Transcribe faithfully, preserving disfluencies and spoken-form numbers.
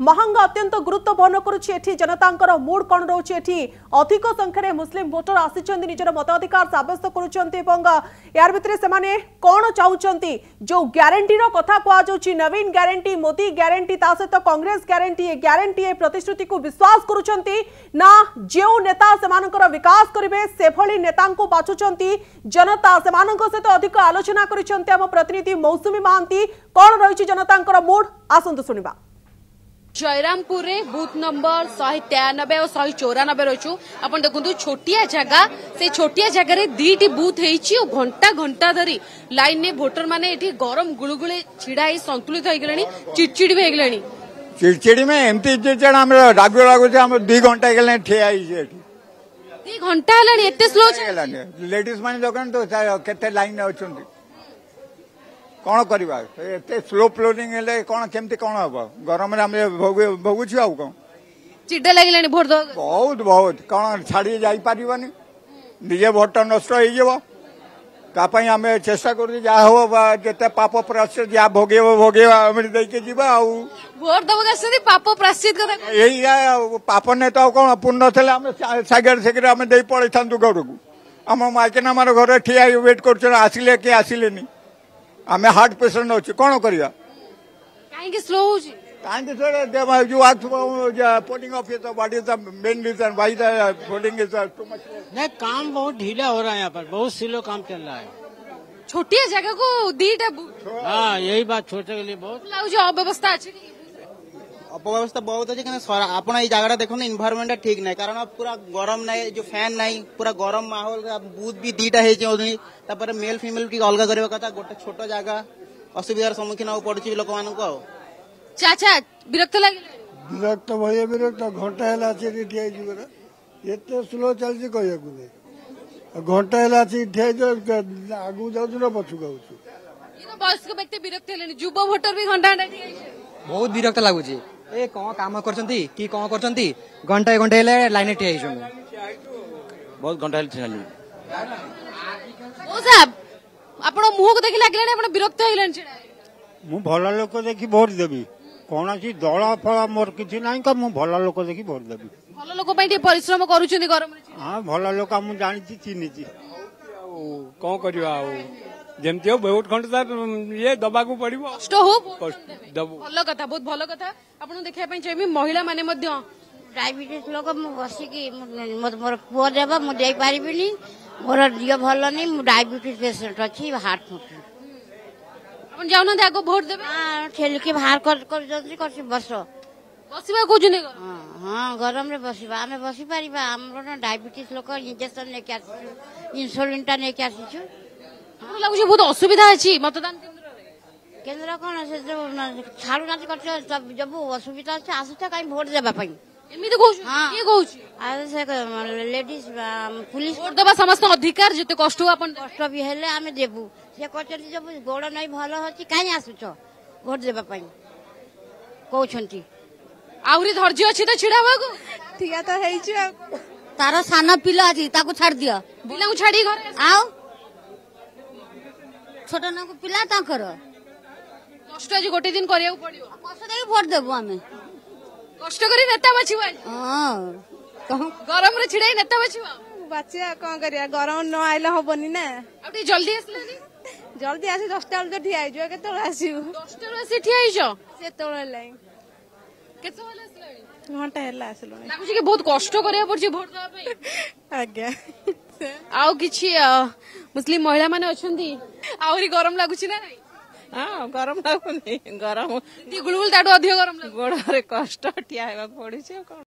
महंगा अत्यंत गुरुत्व बहन करुच्ची जनता मूड कौन रोचे अधिक संख्यार मुस्लिम भोटर आसी निजर मताधिकार सब्यस्त यार भितर से कौन चाहते जो ग्यारंटी कथा कहुच्छी नवीन ग्यारंटी मोदी ग्यारंटी ता सहित कांग्रेस ग्यारंटी ग्यारंटी प्रतिश्रुति को विश्वास करुछंती ना जो नेता से विकास करेंगे से भली नेता बाछुंट जनता से सहित अधिक आलोचना करिसेंती आम प्रतिनिधि मौसुमी महांती कौन रही जनता मूड आसतु शुणा जयरामपुर रे बूथ नंबर शहे तेयानबे और शहे चौरानबे रही आप देखो छोटिया जगह से छोटिया जगह रे दीटी बूथ हो घंटा घंटा धरी लाइन ने भोटर माने गरम गुलगुले छिड़ा संतुलित हो चिड़चिड़ी भी हो चिड़चिड़ी में एमती राग लगुच दुई घंटा ठिया दी घंटा एते स्लो लेडीज मैंने देखो तो केते लाइन अच्छा कौन करवा एते स्लो फ्लोरिंग कौन केमती कौन हम गरम भोगुच आउ कौन चिड्डा लगे भोट दो बहुत बहुत कौन छाड़ी जापर निजे भोट नष्ट होपाई आम चेष्टा कर जिते पाप प्राश्चित जहाँ भोगे भोगे देके भोट दबा पाप प्राश्चित यही पाप नहीं तो कौन पूर्ण थे आम सागर सेगर आम दे पड़े था घर को आम माइकेना मार घर ठिया वेट कर आसिले कि आसिले आम हार्ट पेसेंट अच्छे कौन करवा कहीं स्लो हो polling office what is the main reason why the polling is too much नहीं काम बहुत ढीला हो रहा है यहाँ पर बहुत स्लो काम चल रहा है छोटी जगह को दीटा हाँ यही बात छोटे के लिए बहुत अव्यवस्था अच्छी अव्यवस्था बहुत अच्छे आप जगह देखो इन्वायरमेंट ठीक नहीं कारण पूरा गरम नहीं जो फैन नहीं पूरा गरम माहौल बूथ भी दीटा है मेल फिमेल अलग करवा कथा गोटे छोट जगह असुविधार सम्मुखीन हो पड़ुछि लोक मान चाचा विरक्त लगे विरक्त भाई विरक्त घंटा है एत स्लो चलती कह घंटा है ठिया आगू जाऊँ पछू गाँव वयस्क व्यक्ति विरक्त युव भोटर भी घंटा बहुत विरक्त लगुच ए कौन काम करछंती कि कौन करछंती घंटा घंटा लाइन ठिया बहुत घंटा साहब आपण मुह को देखि लागले आपण विरक्त होइलन छिडा मु भल लोक देखि वोट देबी कौन दल फल मोर किसी ना का मु भल लोक देखि वोट देबी भल लोक पई परिश्रम करूछंती गरम हां भल लोक मु जानि चिन्हि कौन करवा जमती हो बहुत घंटा ये दबा को पड़ो कष्ट हो भल कथा बहुत भल कथा आपन देखिया चाहिए महिला माने मध्य डायबिटीज लोक बसिकी मोर पुआ देबा मु दे पारिबिनी मोर दियो भल नहीं मु डायबिटीज पेशेंट अच्छी हार्ट फुट अपन जाउन आगो भोट देबे हां ठेल के बाहर कर कर जल्दी कर बस बसिबा को जने हां हां गरम रे बसिबा आमे बसि पारिबा हमरो डायबिटीज लोक इंजेक्शन लेके आसी इंसुलिन टा लेके आसी छु हमरो लागु बहुत असुविधा अछि मतदान केंद्र रे केंद्र कोन से जो छाड़ू नाच करछ जब असुविधा अछि आसुता काई वोट देबा पई एमिति कहू के कहू आ से लेडीज पुलिस वोट देबा समस्त अधिकार जते कष्ट अपन कष्ट भी हेले आमे देबू से कहछथि जब गोड़ नै भलो होछि काई आसुछ वोट देबा पई कहउछंती आउरी धैर्य अछि त छिड़ावा को ठिया त हेइछु तार साना पिला अछि ताको छाड़ दिया पिला को छाड़ी घर आओ छोटा ना को पिला ता कर कष्ट आज गोटे दिन करिया पड़ियो कष्ट देबी वोट देबू आमे कष्ट करी नेता बाछिबा हां कहू गरम रे छिड़ाई नेता बाछिबा बाचिया कोन करिया गरम न आइले होबनी ना अब जल्दी आसलानी जल्दी आसी दस टा तो ठिया आइजो केते आसीउ दस टा आसी ठिया आइजो से तोळे लाई केते वाला आसलानी घंटा हेला आसलो लागु कि बहुत कष्ट करिया पड़छि वोट देबा पई आज्ञा आउ किछि मुस्लिम महिला माने अछंती आउरी गरम लागुछि ना नाही हाँ गरम लागुनी गरम गुलगुल ताटो अधिक गरम गोड़ कष्ट ठिया हेबा पड़ुछि।